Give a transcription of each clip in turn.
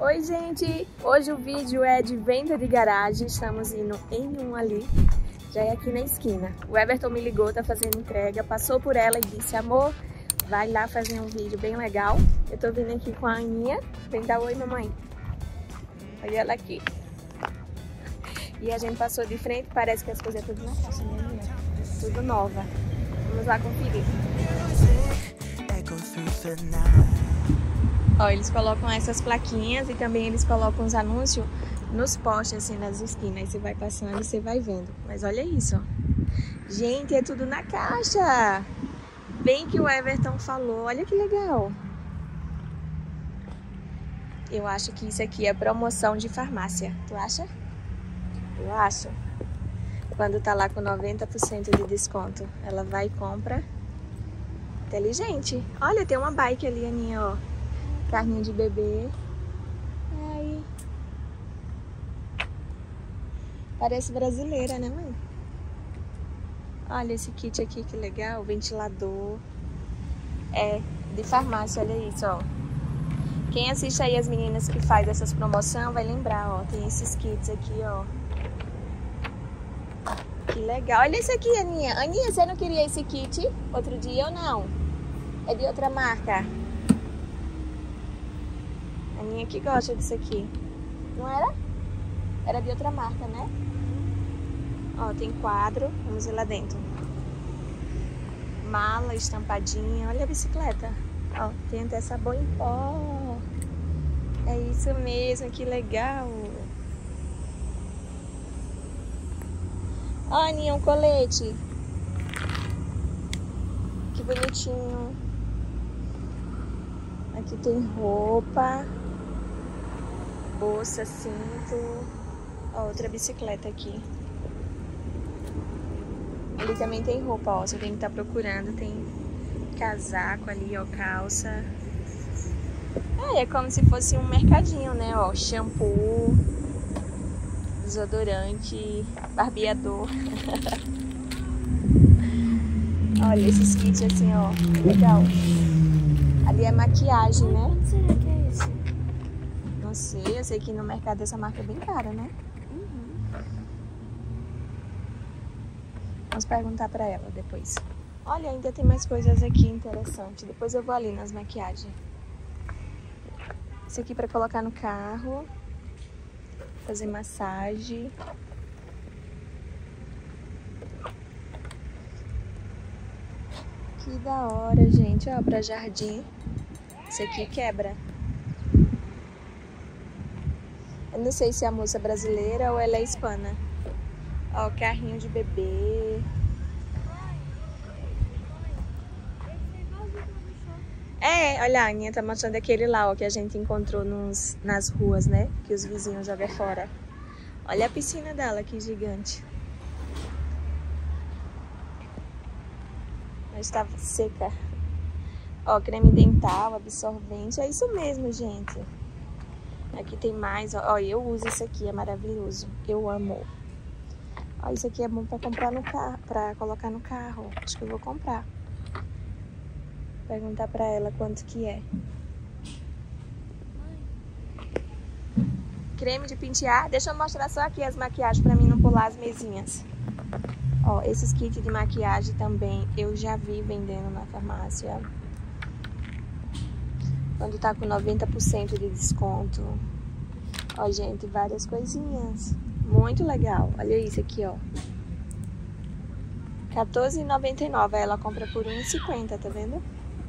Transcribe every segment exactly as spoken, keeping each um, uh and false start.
Oi gente, hoje o vídeo é de venda de garagem, estamos indo em um ali, já é aqui na esquina. O Everton me ligou, tá fazendo entrega, passou por ela e disse: amor, vai lá fazer um vídeo bem legal. Eu tô vindo aqui com a Aninha, vem dar oi mamãe. Olha ela aqui. E a gente passou de frente, parece que as coisas é tudo na caixa, né, Aninha? Tudo nova. Vamos lá conferir. Ó, eles colocam essas plaquinhas e também eles colocam os anúncios nos postes, assim, nas esquinas. Aí você vai passando e você vai vendo. Mas olha isso, ó. Gente, é tudo na caixa. Bem que o Everton falou. Olha que legal. Eu acho que isso aqui é promoção de farmácia. Tu acha? Eu acho. Quando tá lá com noventa por cento de desconto, ela vai e compra. Inteligente. Olha, tem uma bike ali, Aninha, ó. Carrinho de bebê. Ai. Parece brasileira, né, mãe? Olha esse kit aqui, que legal. Ventilador. É, de farmácia, olha isso, ó. Quem assiste aí as meninas que faz essas promoções vai lembrar, ó. Tem esses kits aqui, ó. Que legal. Olha esse aqui, Aninha. Aninha, você não queria esse kit outro dia ou não? É de outra marca. A Aninha que gosta disso aqui. Não era? Era de outra marca, né? Ó, tem quadro. Vamos ver lá dentro. Mala estampadinha. Olha a bicicleta. Ó, tem até sabão em pó. É isso mesmo, que legal. Ó, Aninha, um colete. Que bonitinho. Aqui tem roupa. Bolsa, cinto. Ó, outra bicicleta aqui. Ali também tem roupa, ó. Você tem que estar procurando. Tem casaco ali, ó, calça. Ah, é como se fosse um mercadinho, né? Ó, shampoo, desodorante, barbeador. Olha esses kits assim, ó. Legal. Ali é maquiagem, né? Quanto será que é esse? Não sei, eu sei que no mercado essa marca é bem cara, né? Uhum. Vamos perguntar pra ela depois. Olha, ainda tem mais coisas aqui interessantes. Depois eu vou ali nas maquiagens. Isso aqui pra colocar no carro. Fazer massagem. Que da hora, gente. Ó, pra jardim. Isso aqui quebra. Eu não sei se a moça é brasileira ou ela é hispana. Ó, carrinho de bebê. É, olha, a Aninha tá mostrando aquele lá, ó, que a gente encontrou nos, nas ruas, né? Que os vizinhos jogam fora. Olha a piscina dela, que gigante. Mas estava seca. Ó, creme dental, absorvente. É isso mesmo, gente. Aqui tem mais, ó. Ó, eu uso isso aqui, é maravilhoso. Eu amo. Ó, isso aqui é bom pra comprar no carro, pra colocar no carro. Acho que eu vou comprar. Perguntar pra ela quanto que é. Creme de pentear. Deixa eu mostrar só aqui as maquiagens pra mim não pular as mesinhas. Ó, esses kits de maquiagem também eu já vi vendendo na farmácia. Quando tá com noventa por cento de desconto. Ó, gente, várias coisinhas. Muito legal. Olha isso aqui, ó. quatorze reais e noventa e nove centavos. Ela compra por um real e cinquenta, tá vendo?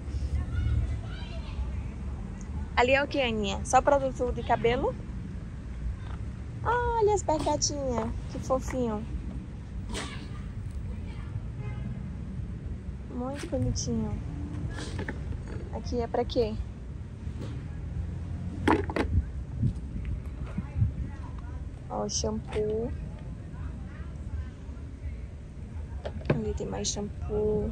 Ali é o que, Aninha? Só produto de cabelo? Olha as percatinhas. Que fofinho. Muito bonitinho. Aqui é pra quê? Ó, shampoo. Ali tem mais shampoo.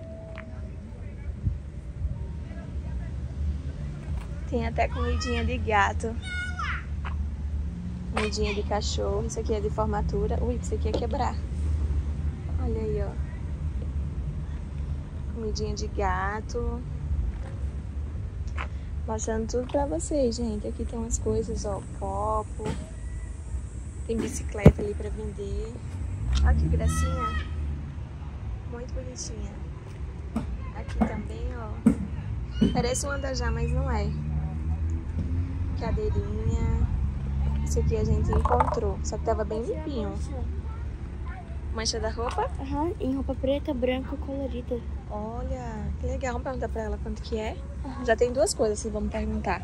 Tem até comidinha de gato. Comidinha de cachorro. Isso aqui é de formatura. Ui, isso aqui é quebrar. Olha aí, ó. Comidinha de gato. Mostrando tudo pra vocês, gente. Aqui tem umas coisas, ó, copo. Tem bicicleta ali pra vender. Olha que gracinha. Muito bonitinha. Aqui também, ó. Parece um andajá, mas não é. Cadeirinha. Esse aqui a gente encontrou, só que tava bem limpinho. Mancha da roupa? Aham, uhum, em roupa preta, branca, colorida. Olha, que legal. Vamos perguntar pra ela quanto que é. Uhum. Já tem duas coisas que vamos perguntar.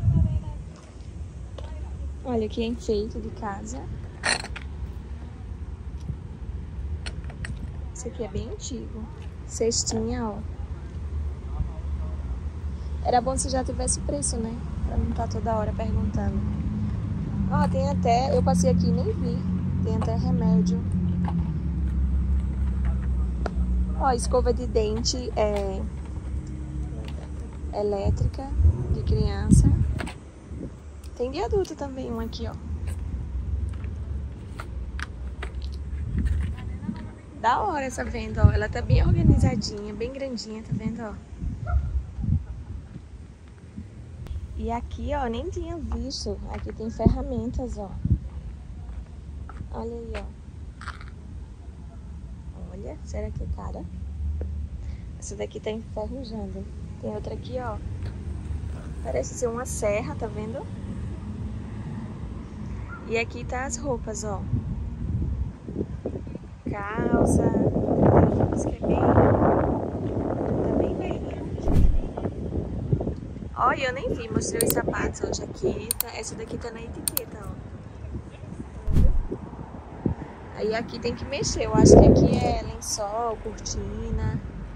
Olha, aqui é enfeite de casa. Esse aqui é bem antigo. Cestinha, ó. Era bom se já tivesse preço, né? Pra não estar toda hora perguntando. Ó, tem até... Eu passei aqui e nem vi. Tem até remédio. Ó, escova de dente é... elétrica, de criança. Tem de adulto também, um aqui, ó. Da hora essa venda, ó. Ela tá bem organizadinha, bem grandinha, tá vendo, ó? E aqui, ó, nem tinha visto. Aqui tem ferramentas, ó. Olha aí, ó. Olha, será que é cara? Essa daqui tá enferrujando. Tem outra aqui, ó. Parece ser uma serra, tá vendo? E aqui tá as roupas, ó. Calça. Tem roupas que é bem... Tá bem velha. Olha, eu nem vi, mostrei os sapatos, ó, jaqueta. Essa daqui tá na etiqueta, ó. Aí aqui tem que mexer, eu acho que aqui é lençol, cortina.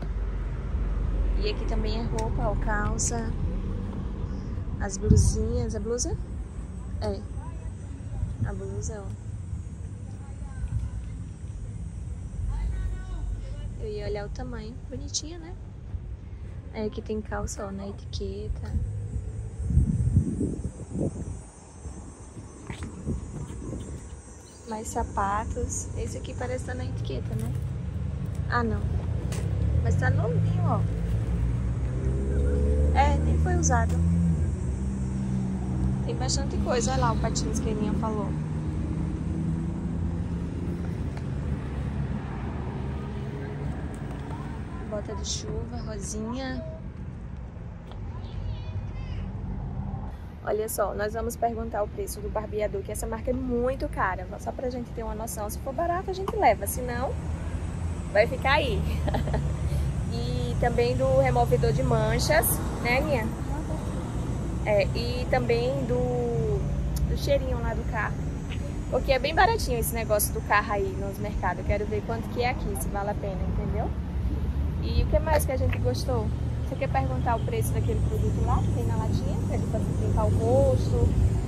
E aqui também é roupa, ó, calça. As blusinhas, a blusa? É. A blusa, ó. Eu ia olhar o tamanho, bonitinha, né? Aí aqui tem calça, ó, na etiqueta. Mais sapatos. Esse aqui parece estar na etiqueta, né? Ah, não. Mas tá novinho, ó. É, nem foi usado. Tem bastante coisa. Olha lá o patins que a Aninha falou. Bota de chuva, rosinha. Olha só, nós vamos perguntar o preço do barbeador, que essa marca é muito cara. Só pra gente ter uma noção. Se for barato, a gente leva. Se não, vai ficar aí. E também do removedor de manchas, né, Aninha? É, e também do, do cheirinho lá do carro. Porque é bem baratinho esse negócio do carro aí nos mercados. Eu quero ver quanto que é aqui, se vale a pena, entendeu? E o que mais que a gente gostou? Você quer perguntar o preço daquele produto lá que tem na latinha? Pra ele limpar o rosto.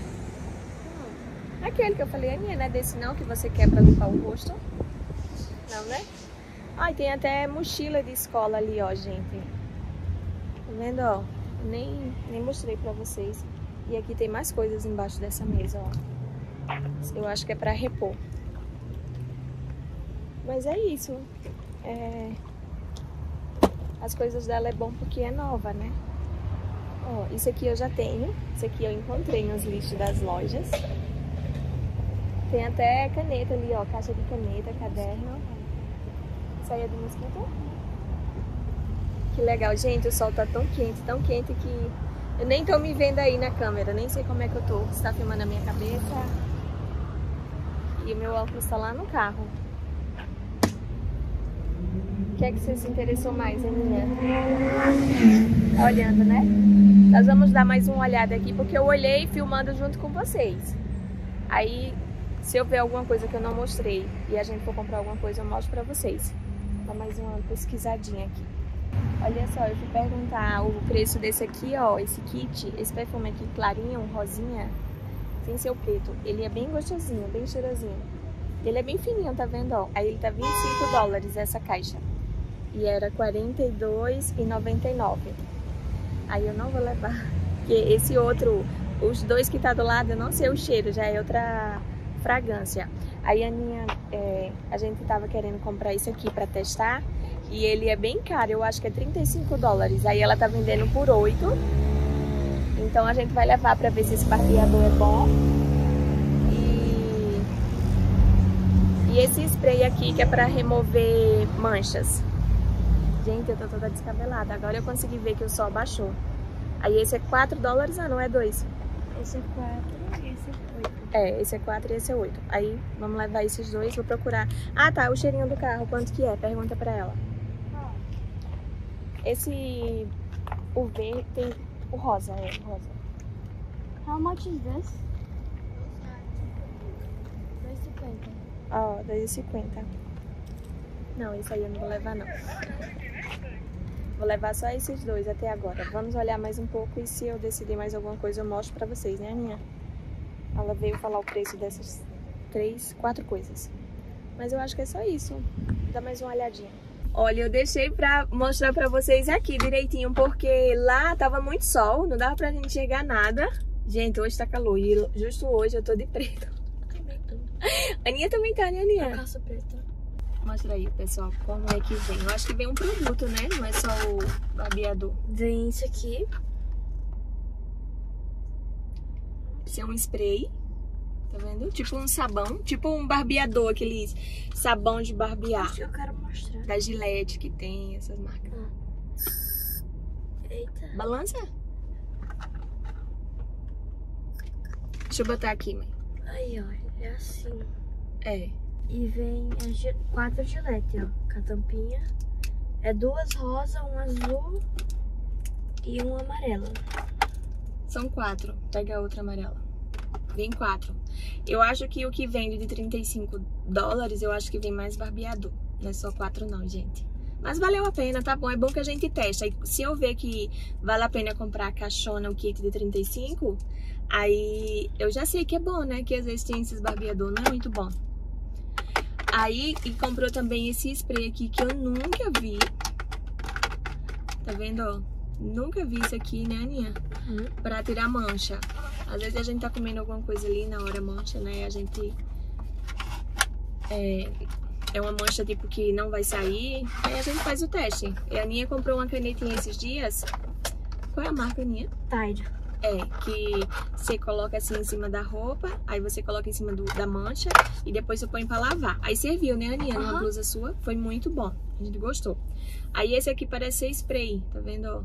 Hum, aquele que eu falei, Aninha, não é desse não que você quer pra limpar o rosto? Não, né? Ah, e tem até mochila de escola ali, ó, gente. Tá vendo, ó? Nem, nem mostrei pra vocês. E aqui tem mais coisas embaixo dessa mesa, ó. Eu acho que é pra repor. Mas é isso. É... As coisas dela é bom porque é nova, né? Ó, isso aqui eu já tenho. Isso aqui eu encontrei nos lixos das lojas. Tem até caneta ali, ó. Caixa de caneta, caderno. Saia de mosquito. Que legal, gente. O sol tá tão quente, tão quente que eu nem tô me vendo aí na câmera. Nem sei como é que eu tô. Você tá filmando a minha cabeça. E o meu óculos tá lá no carro. O que é que você se interessou mais, Aninha? Tá olhando, né? Nós vamos dar mais uma olhada aqui, porque eu olhei filmando junto com vocês. Aí, se eu ver alguma coisa que eu não mostrei e a gente for comprar alguma coisa, eu mostro pra vocês. Dá mais uma pesquisadinha aqui. Olha só, eu fui perguntar o preço desse aqui, ó, esse kit, esse perfume aqui clarinho, rosinha, sem ser o preto. Ele é bem gostosinho, bem cheirosinho. Ele é bem fininho, tá vendo, ó? Aí ele tá vinte e cinco dólares essa caixa. E era quarenta e dois reais e noventa e nove centavos. Aí eu não vou levar. Porque esse outro, os dois que tá do lado, eu não sei o cheiro, já é outra fragrância. Aí a Aninha, é, a gente tava querendo comprar isso aqui pra testar. E ele é bem caro, eu acho que é trinta e cinco dólares. Aí ela tá vendendo por oito. Então a gente vai levar pra ver se esse barbeador é bom. E, e esse spray aqui que é pra remover manchas. Gente, eu tô toda descabelada. Agora eu consegui ver que o sol baixou. Aí esse é quatro dólares, ah, não é dois? Esse é quatro e esse é oito. É, esse é quatro e esse é oito. Aí vamos levar esses dois, vou procurar. Ah, tá, o cheirinho do carro, quanto que é? Pergunta pra ela. Esse, o verde, tem o rosa, é, o rosa. How much is this? dois e cinquenta. Ó, dois e cinquenta. Não, esse aí eu não vou levar, não. Vou levar só esses dois até agora. Vamos olhar mais um pouco e se eu decidir mais alguma coisa eu mostro pra vocês, né, Aninha? Ela veio falar o preço dessas três, quatro coisas. Mas eu acho que é só isso. Dá mais uma olhadinha. Olha, eu deixei pra mostrar pra vocês aqui direitinho, porque lá tava muito sol, não dava pra gente enxergar nada. Gente, hoje tá calor e justo hoje eu tô de preto. A Aninha também tá, né, Aninha? A calça preta. Mostra aí, pessoal, como é que vem. Eu acho que vem um produto, né? Não é só o barbeador. Vem isso aqui. Isso é um spray. Tá vendo? Tipo um sabão. Tipo um barbeador, aquele sabão de barbear. Eu quero mostrar. Da Gillette que tem essas marcas. Ah. Eita. Balança? Deixa eu botar aqui, mãe. Aí, ó. É assim. É. E vem as quatro Gillette, ó. Com a tampinha. É duas rosas, um azul e um amarelo. São quatro. Pega a outra amarela. Vem quatro. Eu acho que o que vende de trinta e cinco dólares, eu acho que vem mais barbeador. Não é só quatro não, gente. Mas valeu a pena, tá bom? É bom que a gente testa. E se eu ver que vale a pena comprar a caixona, o kit de trinta e cinco, aí eu já sei que é bom, né? Que às vezes tem esses barbeador, não é muito bom. Aí, e comprou também esse spray aqui que eu nunca vi. Tá vendo, ó? Nunca vi isso aqui, né, Aninha? Uhum. Pra tirar mancha. Às vezes a gente tá comendo alguma coisa ali na hora mancha, né? A gente... É, é uma mancha tipo que não vai sair. Aí a gente faz o teste. E a Aninha comprou uma canetinha esses dias. Qual é a marca, Aninha? Tide. É, que você coloca assim em cima da roupa, aí você coloca em cima do, da mancha e depois você põe pra lavar. Aí serviu, né, Aninha? Numa Uhum. blusa sua. Foi muito bom. A gente gostou. Aí esse aqui parece ser spray, tá vendo, ó?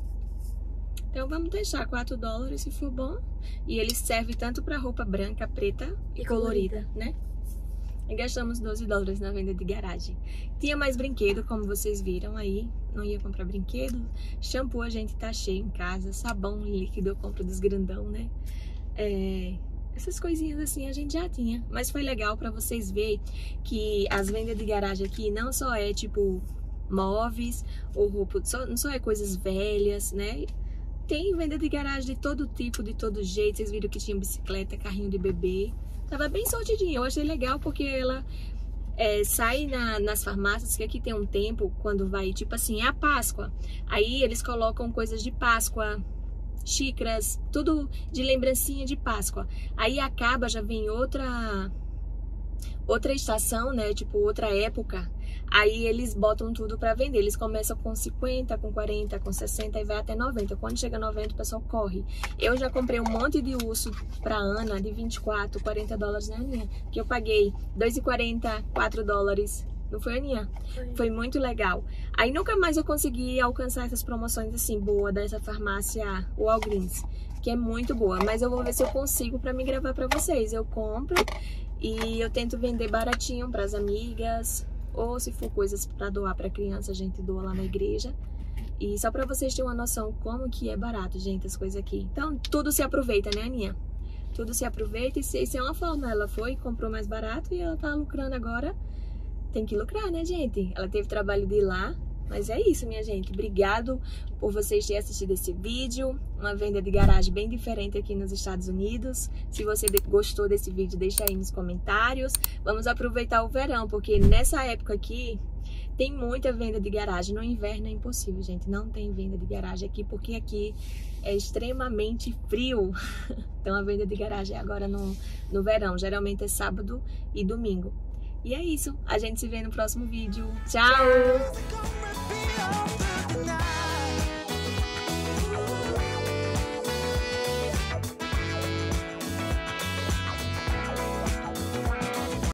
Então vamos deixar quatro dólares se for bom. E ele serve tanto pra roupa branca, preta e, e colorida, colorida, né? E gastamos doze dólares na venda de garagem. Tinha mais brinquedo, como vocês viram aí. Não ia comprar brinquedo. Shampoo a gente tá cheio em casa. Sabão líquido eu compro dos grandão, né? É... Essas coisinhas assim a gente já tinha. Mas foi legal pra vocês verem que as vendas de garagem aqui não só é tipo móveis ou roupa, só, não só é coisas velhas, né? Tem venda de garagem de todo tipo, de todo jeito. Vocês viram que tinha bicicleta, carrinho de bebê. Tava bem soltidinha. Eu achei legal porque ela é, sai na, nas farmácias, que aqui tem um tempo, quando vai, tipo assim, é a Páscoa. Aí eles colocam coisas de Páscoa, xícaras, tudo de lembrancinha de Páscoa. Aí acaba, já vem outra, outra estação, né? Tipo, outra época. Aí eles botam tudo pra vender. Eles começam com cinquenta, com quarenta, com sessenta e vai até noventa. Quando chega a noventa, o pessoal corre. Eu já comprei um monte de urso pra Ana de vinte e quatro, quarenta dólares, né, Aninha? Que eu paguei dois e quarenta, quatro dólares. Não foi, Aninha? Foi. Foi muito legal. Aí nunca mais eu consegui alcançar essas promoções assim, boa, dessa farmácia Walgreens, que é muito boa. Mas eu vou ver se eu consigo pra me gravar pra vocês. Eu compro e eu tento vender baratinho pras amigas. Ou se for coisas para doar para criança, a gente doa lá na igreja. E só para vocês terem uma noção como que é barato, gente, as coisas aqui. Então, tudo se aproveita, né, Aninha? Tudo se aproveita e se, se é uma forma. Ela foi, comprou mais barato e ela tá lucrando agora. Tem que lucrar, né, gente? Ela teve trabalho de ir lá. Mas é isso, minha gente. Obrigado por vocês terem assistido esse vídeo. Uma venda de garagem bem diferente aqui nos Estados Unidos. Se você gostou desse vídeo, deixa aí nos comentários. Vamos aproveitar o verão, porque nessa época aqui tem muita venda de garagem. No inverno é impossível, gente. Não tem venda de garagem aqui, porque aqui é extremamente frio. Então a venda de garagem é agora no, no verão. Geralmente é sábado e domingo. E é isso. A gente se vê no próximo vídeo. Tchau!